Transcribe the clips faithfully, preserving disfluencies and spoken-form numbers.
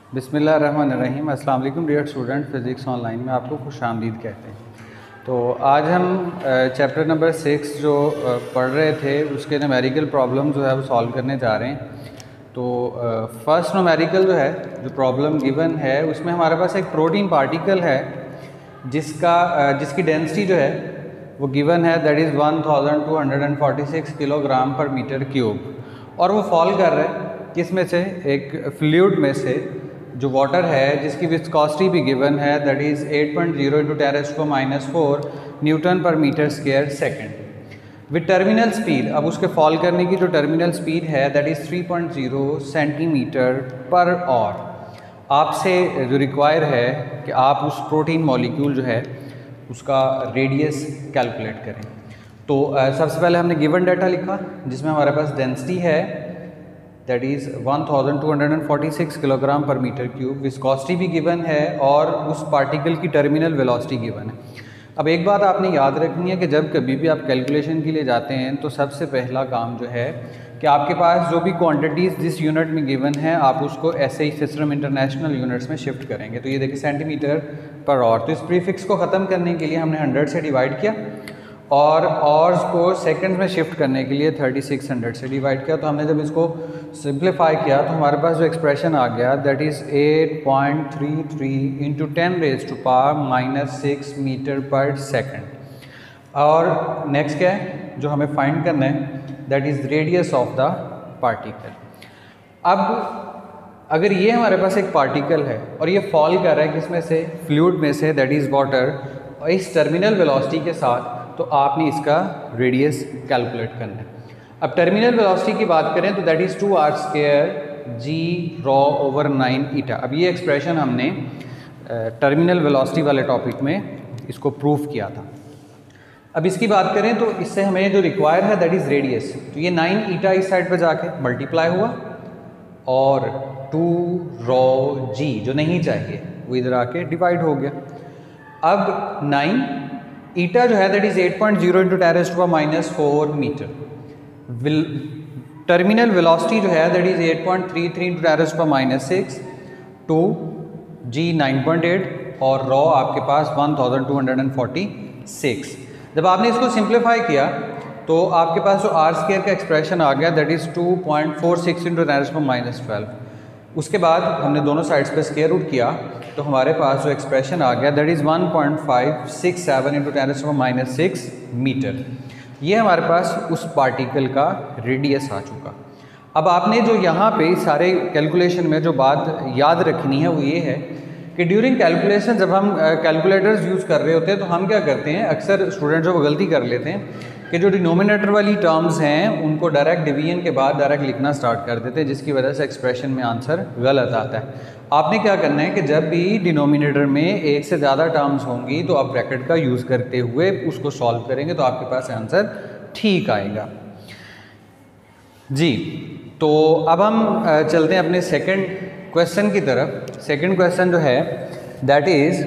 बिस्मिल्लाहिर्रहमानिर्रहीम। अस्सलाम वालेकुम डियर स्टूडेंट, फ़िज़िक्स ऑनलाइन में आपको खुशामदीद कहते हैं। तो आज हम चैप्टर नंबर सिक्स जो पढ़ रहे थे उसके न्यूमेरिकल प्रॉब्लम जो है वो सॉल्व करने जा रहे हैं। तो फर्स्ट न्यूमेरिकल जो है जो प्रॉब्लम गिवन है उसमें हमारे पास एक प्रोटीन पार्टिकल है जिसका जिसकी डेंसिटी जो है वो गिवन है, that is one thousand two hundred and forty six kilogram per metre cube, और वो फॉल कर रहा है किस में से, एक फ्लूइड में से जो वाटर है जिसकी विस्कोसिटी भी गिवन है, that is eight point zero into ten raise to minus four newton per metre square second with terminal speed. अब उसके फॉल करने की जो टर्मिनल स्पीड है that is three point zero centimetre per hour. आपसे जो require है कि आप उस प्रोटीन मॉलिक्यूल जो है उसका रेडियस कैलकुलेट करें। तो uh, सबसे पहले हमने गिवन डाटा लिखा जिसमें हमारे पास डेंसिटी है that is one thousand two hundred forty six kilogram per metre cube, viscosity भी गिवन है और उस पार्टिकल की टर्मिनल वेलोसिटी गिवन है। अब एक बात आपने याद रखनी है कि जब कभी भी आप कैलकुलेशन के लिए जाते हैं तो सबसे पहला काम जो है कि आपके पास जो भी क्वांटिटीज़ जिस यूनिट में गिवन है आप उसको ऐसे ही सिस्टम इंटरनेशनल यूनिट्स में शिफ्ट करेंगे। तो ये देखिए सेंटीमीटर पर आवर, तो इस प्रीफिक्स को ख़त्म करने के लिए हमने हंड्रेड से डिवाइड किया और आवर्स को सेकंड्स में शिफ्ट करने के लिए थर्टी सिक्स हंड्रेड से डिवाइड किया। तो हमने जब इसको सिंप्लीफाई किया तो हमारे पास जो एक्सप्रेशन आ गया that is eight point three three into ten raise to power minus six metre per second. और नेक्स्ट क्या है जो हमें फाइंड करना है, that is radius of the particle. अब अगर ये हमारे पास एक पार्टिकल है और ये फॉल कर रहा है किसमें से, फ्लूइड में से, दैट इज़ वाटर, और इस टर्मिनल वेलोसिटी के साथ, तो आपने इसका रेडियस कैलकुलेट करना है। अब टर्मिनल वेलोसिटी की बात करें तो that is two r square g rho over nine eta. अब ये एक्सप्रेशन हमने टर्मिनल वेलोसिटी वाले टॉपिक में इसको प्रूव किया था। अब इसकी बात करें तो इससे हमें जो रिक्वायर है दैट इज़ रेडियस, तो ये नाइन ईटा इस साइड पर जाके मल्टीप्लाई हुआ और टू रॉ जी जो नहीं चाहिए वो इधर आके डिवाइड हो गया। अब नाइन ईटा जो है that is eight point zero into ten raise to minus four metre, will terminal velocity जो है that is eight point three three into ten raise to minus six, two g nine point eight और rho आपके पास one thousand two hundred forty six. जब आपने इसको simplify किया तो आपके पास जो आर स्क्वायर का एक्सप्रेशन आ गया that is two point four six into ten raise to minus twelve. उसके बाद हमने दोनों साइड्स पे स्क्वायर रूट किया तो हमारे पास जो एक्सप्रेशन आ गया that is one point five six seven into ten raise to minus six metre. ये हमारे पास उस पार्टिकल का रेडियस आ चुका। अब आपने जो यहाँ पे सारे कैलकुलेशन में जो बात याद रखनी है वो ये है कि ड्यूरिंग कैलकुलेशन जब हम कैलकुलेटर्स यूज़ कर रहे होते हैं तो हम क्या करते हैं, अक्सर स्टूडेंट जो वो गलती कर लेते हैं कि जो डिनोमिनेटर वाली टर्म्स हैं उनको डायरेक्ट डिवीजन के बाद डायरेक्ट लिखना स्टार्ट कर देते हैं, जिसकी वजह से एक्सप्रेशन में आंसर गलत आता है। आपने क्या करना है कि जब भी डिनोमिनेटर में एक से ज़्यादा टर्म्स होंगी तो आप ब्रैकेट का यूज़ करते हुए उसको सॉल्व करेंगे तो आपके पास आंसर ठीक आएगा जी। तो अब हम चलते हैं अपने सेकंड क्वेश्चन की तरफ। सेकंड क्वेश्चन जो है that is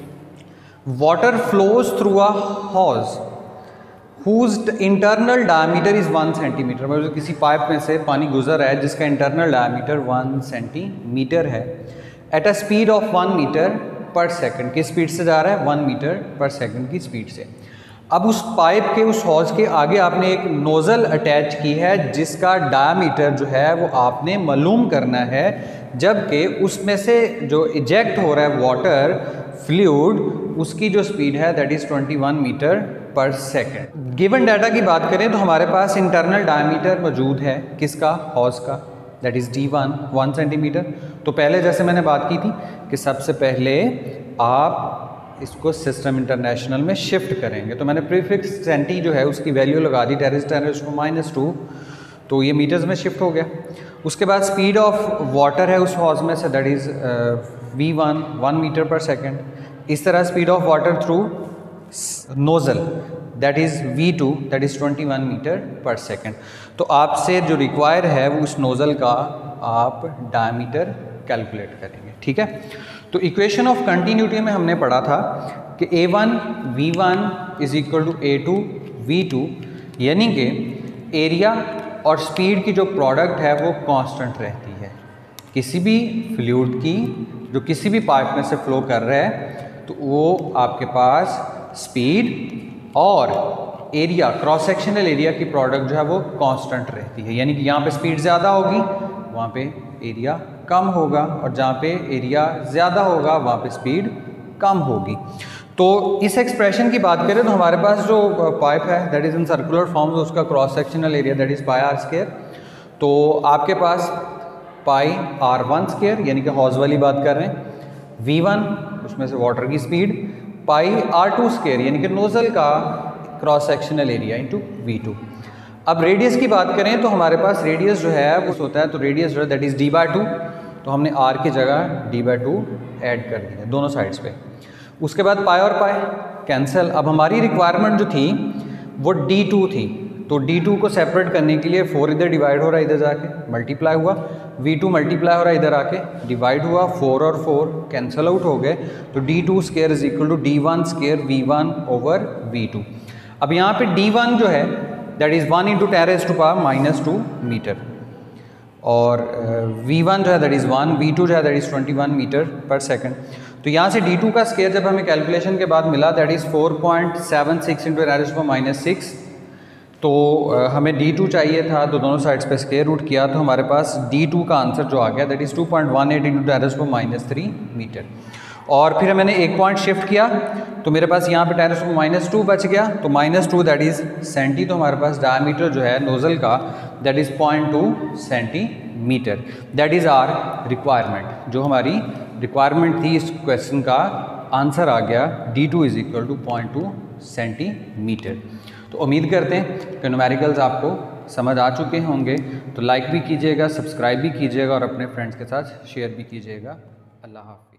water flows through a hose whose internal diameter is one centimetre. मतलब किसी पाइप में से पानी गुजर रहा है जिसका इंटरनल डायमीटर वन सेंटीमीटर है, at a speed of one metre per second. किस स्पीड से जा रहा है, वन मीटर पर सेकंड की स्पीड से। अब उस पाइप के उस हॉज के आगे आपने एक नोज़ल अटैच की है जिसका डायमीटर जो है वो आपने मालूम करना है, जबकि उसमें से जो इजेक्ट हो रहा है वाटर फ्लूइड उसकी जो स्पीड है that is twenty one metre per second. Given data की बात करें तो हमारे पास इंटरनल डायमीटर मौजूद है किसका, हॉज का, that is D one one centimetre. तो पहले जैसे मैंने बात की थी कि सबसे पहले आप इसको सिस्टम इंटरनेशनल में शिफ्ट करेंगे। तो मैंने प्रीफिक्स सेंटी जो है उसकी वैल्यू लगा दी ten raise to minus two, तो ये मीटर्स में शिफ्ट हो गया। उसके बाद स्पीड ऑफ वाटर है उस हॉज में से that is V one one metre per second. इस तरह speed of water through nozzle that is V two that is twenty one metre per second. तो आपसे जो रिक्वायर है वो उस नोज़ल का आप डायमीटर कैलकुलेट करेंगे, ठीक है। तो इक्वेशन ऑफ कंटिन्यूटी में हमने पढ़ा था कि A one V one is equal to A two V two, यानी कि एरिया और स्पीड की जो प्रोडक्ट है वो कांस्टेंट रहती है। किसी भी फ्लूइड की जो किसी भी पाइप में से फ्लो कर रहा है तो वो आपके पास स्पीड और एरिया, क्रॉस सेक्शनल एरिया की प्रोडक्ट जो है वो कांस्टेंट रहती है। यानी कि यहाँ पे स्पीड ज़्यादा होगी, वहाँ पे एरिया कम होगा, और जहाँ पे एरिया ज़्यादा होगा वहाँ पे स्पीड कम होगी। तो इस एक्सप्रेशन की बात करें तो हमारे पास जो पाइप है that is in circular form, उसका cross sectional area that is pi R square. तो आपके पास पाई आर वन स्क्वायर यानी कि हॉज वाली बात कर रहे हैं, वी वन उसमें से वाटर की speed, pi R two square यानी कि नोजल का cross sectional area into V two. अब रेडियस की बात करें तो हमारे पास रेडियस जो है वो होता है, तो रेडियस जो है that is D by two, तो हमने आर की जगह डी बाय टू ऐड कर दिया दोनों साइड्स पे। उसके बाद पाई और पाई कैंसिल। अब हमारी रिक्वायरमेंट जो थी वो डी टू थी, तो डी टू को सेपरेट करने के लिए फोर इधर डिवाइड हो रहा है, इधर जाके मल्टीप्लाई हुआ, वी टू मल्टीप्लाई हो रहा है, इधर आके डिवाइड हुआ, फोर और फोर कैंसिल आउट हो गए, तो D two square is equal to D one square V one over V two. अब यहाँ पे डी वन जो है that is one into ten raise to power minus two metre, और वी वन जो है that is one, V two जो है that is twenty one metre per second. तो यहाँ से डी टू का स्क्वायर जब हमें कैलकुलेशन के बाद मिला that is four point seven six into ten raise to power minus six, तो uh, हमें डी टू चाहिए था, तो दोनों साइड्स पे स्क्वायर रूट किया तो हमारे पास डी टू का आंसर जो आ गया that is two point one eight into ten raise to power minus three metre. और फिर मैंने एक पॉइंट शिफ्ट किया तो मेरे पास यहाँ पे ten raise to power minus two बच गया, तो minus two that is centi, तो हमारे पास डायमीटर जो है नोज़ल का that is point two centimetre. That is our requirement. जो हमारी रिक्वायरमेंट थी इस क्वेश्चन का आंसर आ गया D two is equal to point two centimetre. तो उम्मीद करते हैं कि न्यूमेरिकल्स आपको समझ आ चुके होंगे, तो लाइक भी कीजिएगा, सब्सक्राइब भी कीजिएगा और अपने फ्रेंड्स के साथ शेयर भी कीजिएगा। अल्लाह हाफ़िज़।